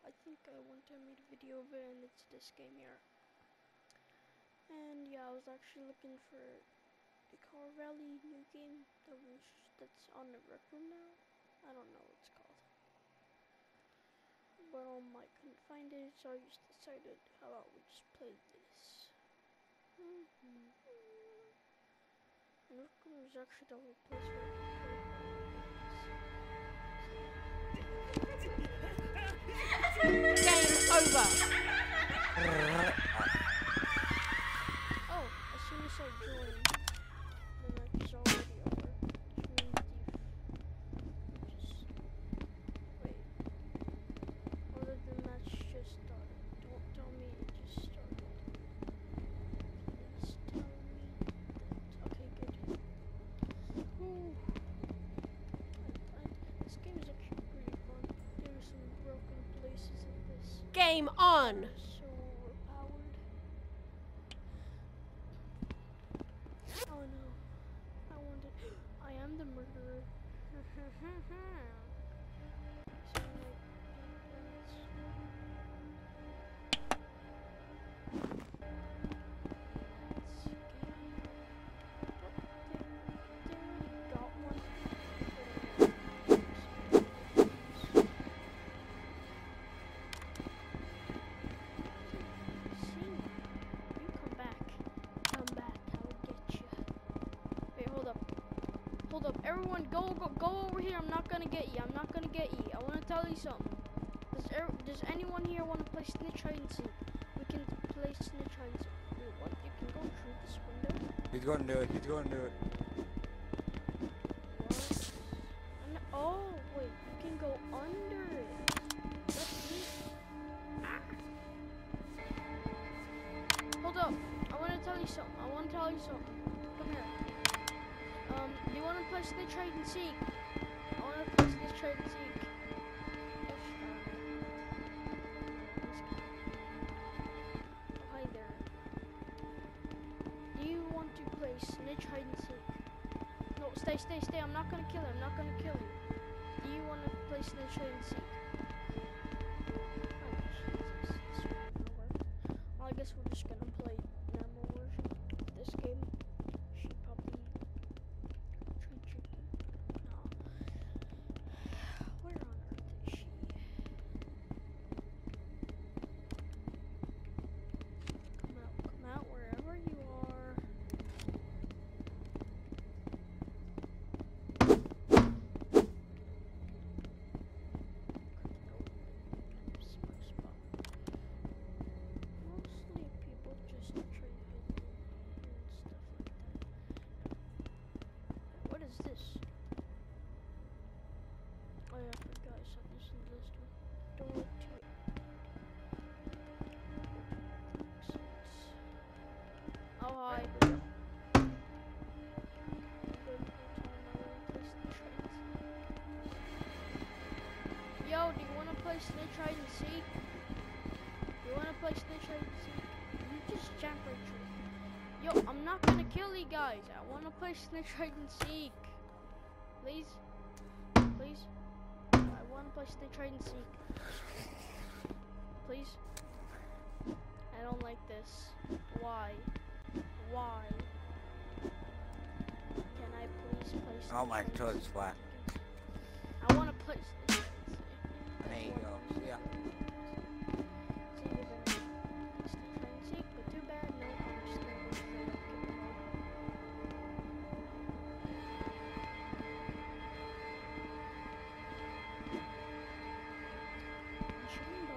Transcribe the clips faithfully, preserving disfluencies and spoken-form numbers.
I think I one time made a video of it, and it's this game here. And yeah, I was actually looking for the Car Rally new game that was that's on the Rec Room now. I don't know what it's called, but um, I couldn't find it, so I just decided, how about we just play this. Mm-hmm. And Rec Room is actually the only place where I can play Game over. Oh, as soon as I join, the match is already over. Which means the just wait. Or that the match just started. Don't tell me it just started. Please tell me that. Okay, good. Ooh. I, I, this game is actually pretty fun. There are some broken places in this. Game on! So overpowered. Oh no. I wanted. I am the murderer. So, like, that's- that's game. What? They, they already got one. See, you come back. Come back. I will get you. Wait, hold up. Hold up. Everyone, go, go, go over here. I'm not gonna get you. I'm not gonna get you. I want to tell you something. Does er Does anyone here want to play Snitch Hide and Seek? We can play Snitch Hide and Seek. Wait, what? You can go through this window? He's going to do it. He's going to do it. What? And, oh, wait. You can go under it. That's neat. Ah. Hold up. I want to tell you something. I want to tell you something. Come here. Um, do you want to play Snitch Hide and Seek? I want to play Snitch Hide and Seek. Yes, um, this guy. Oh, hi there. Do you want to play Snitch Hide and Seek? No, stay, stay, stay. I'm not gonna kill you. I'm not gonna kill you. Do you want to play Snitch Hide and Seek? Oh, Jesus. This one will work. Well, I guess we're just gonna play normal version of this game. She probably treat chicken. No. Where on earth is she? Come out, come out wherever you are. Smart spot. Mostly people just trade hidden and stuff like that. What is this? Oh yeah, I forgot I saw this in the list one. Don't look to it. Oh hi. Yo, do you wanna play Snitch Hide and Seek? You wanna play Snitch Hide and Seek? You just jump right through. Yo, I'm not gonna kill you guys. I wanna play Snitch Hide and Seek. Please? Please? I wanna play Snitch Hide and Seek. Please? I don't like this. Why? Why? Can I please play Snitch Oh, my Hide and toilet's Seek? flat. I wanna play Snitch Hide and Seek. There you go. See ya. But too bad, no understanding. Jimbo,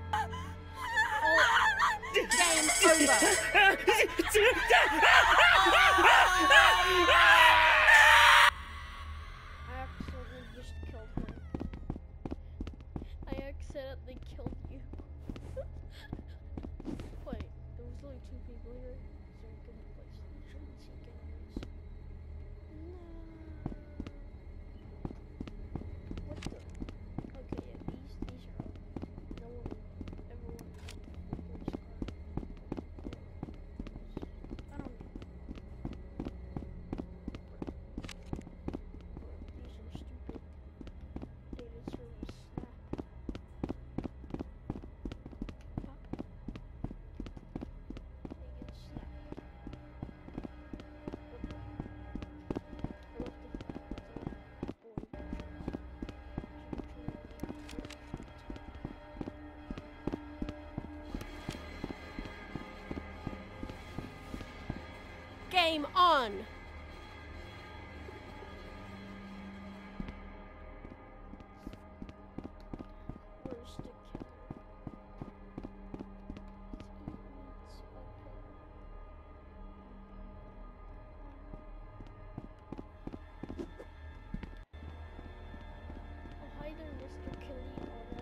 Game over. I accidentally just killed her. I accidentally killed you. Wait, there was only two people here, so we couldn't place the train seek anyways. No. What the? Okay, yeah, these these are up. No one, everyone, police car. I don't know. These are stupid. Data service snap. Fuck. They get snapped. What the? I left the boy. Game on! Where's the killer? It's okay. Oh, hi there, Mister Kelly Auto.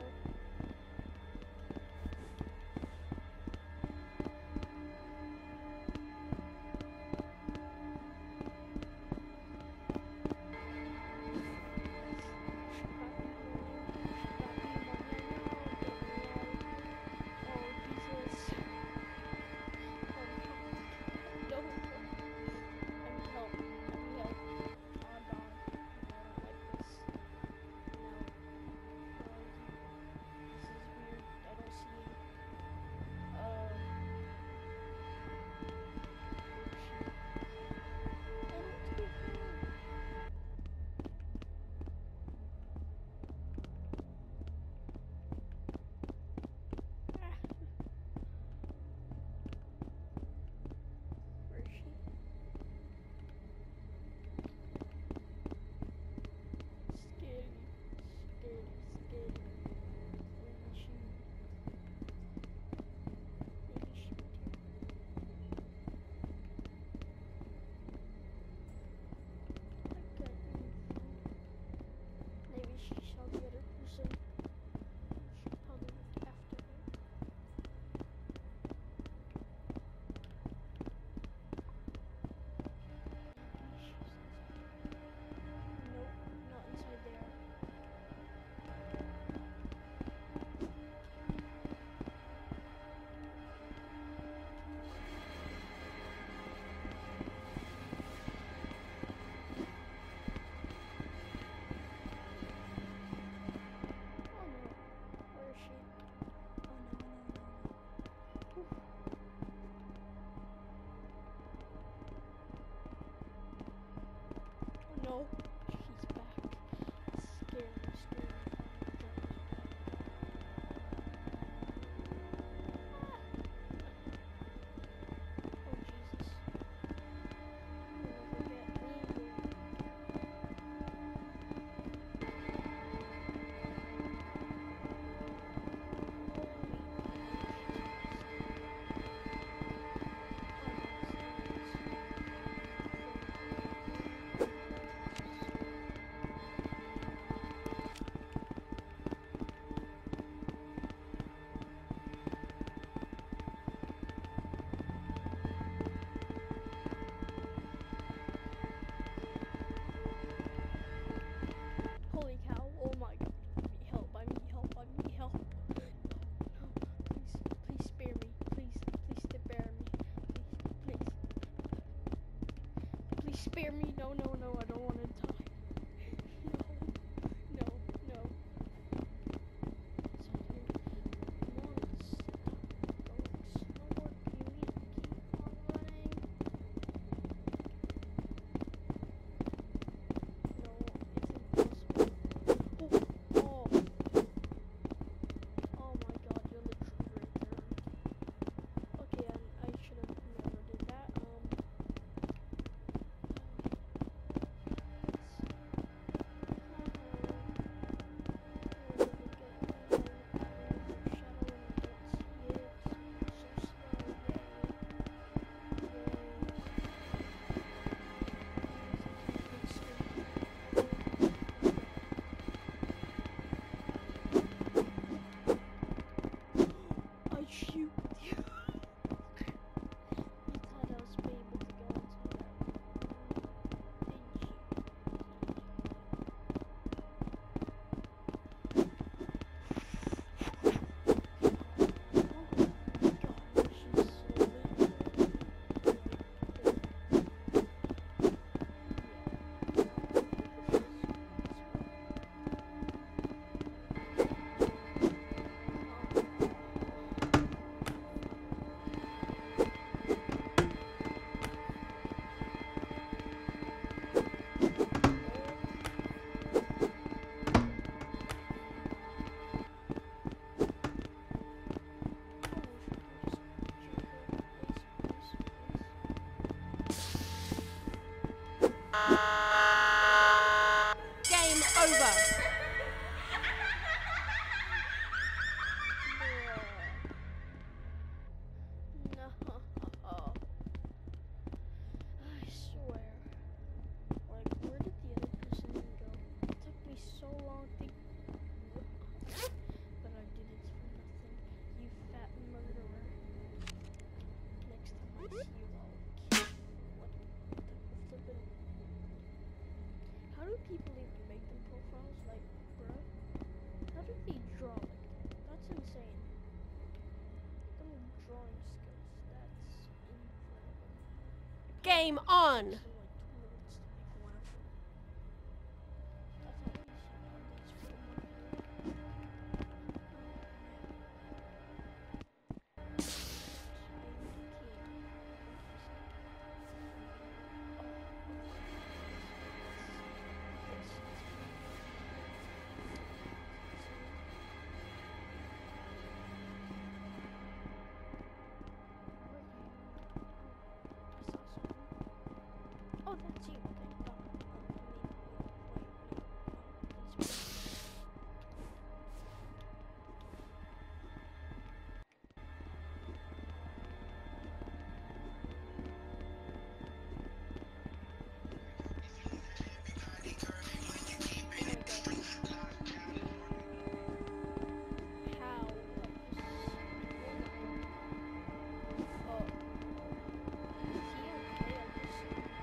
Where is she? Scary, scary, scary. Maybe she. Maybe she would hear. Okay. Maybe she saw the other person. She probably looked after her. Maybe she's inside. Nope, not inside there. Oh no. Where is she? Oh no, no, no, no. Oof. Oh no. She's back. Scary, scary. Oh Jesus. You'll never get me. Holy cow, oh my god. I need help, I need help, I need help. No, please, please spare me. Please, please spare me. Please, please. Please spare me. No, no, no, I don't want to die. No, no, no. It's okay. Come on, stop going slower. Can we keep on running? No, it's impossible. Oh, oh. Oh my god, you're the truth right there. Okay, I, I should have never did that. Um. game on. Takes them like two minutes to make one of them. That's how easy it is for one build. Oh, that's you. Thank God. Oh, I mean, no, wait, no, no, these are- How? Oh. Is he okay? I just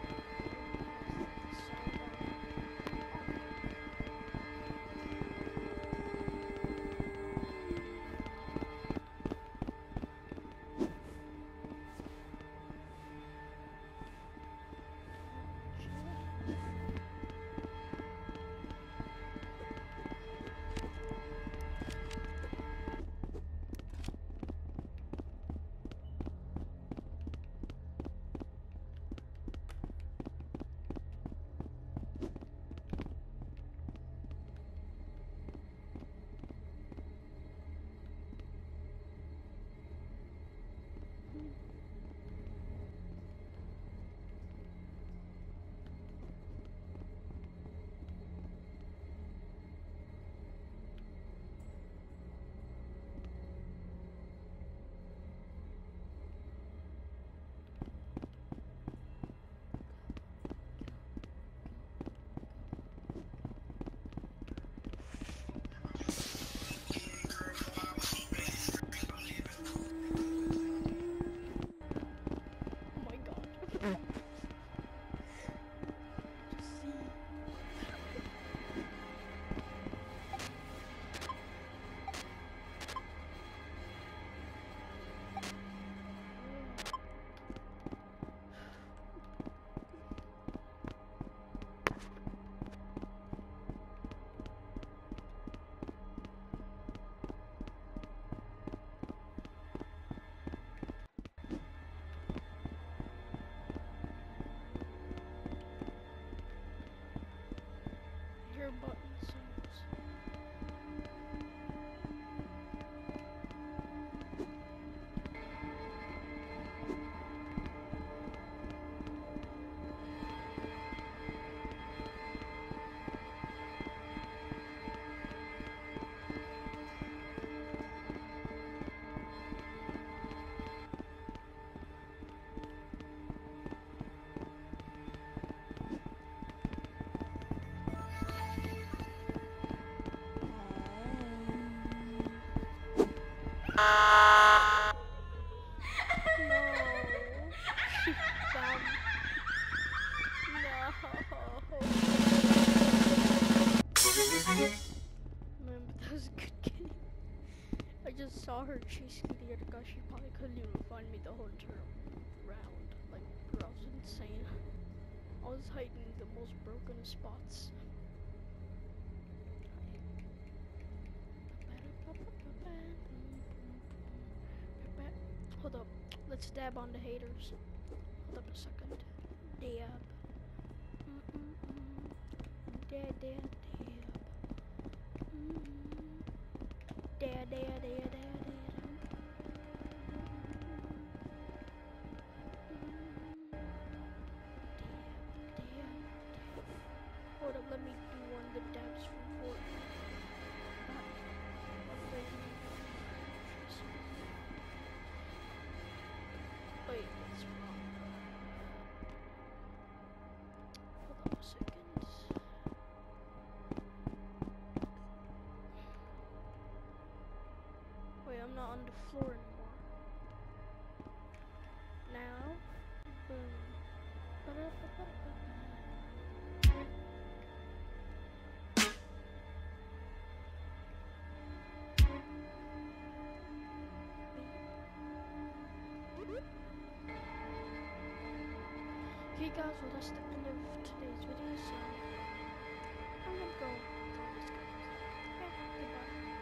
sound on. Oh my God. Just see. Your button sounds. No. She found. No. Man, but that was a good game. I just saw her chasing the other guy. She probably couldn't even find me the whole entire round. Like, bro, I was insane. I was hiding the most broken spots. Hold up. Let's dab on the haters. Hold up a second. Dab. Mm-mm-mm. Dab, dab, dab. Mm. Dab, dab, dab, dab, dab. Hold up, let me do one of the dabs from Fortnite. Wait, that's wrong. Hold up a second. Wait, I'm not on the floor anymore. Now, boom. Ba-da-ba-ba-ba-ba. Okay guys, well that's the end of today's video, so I'm gonna go. go this guy. Okay, goodbye.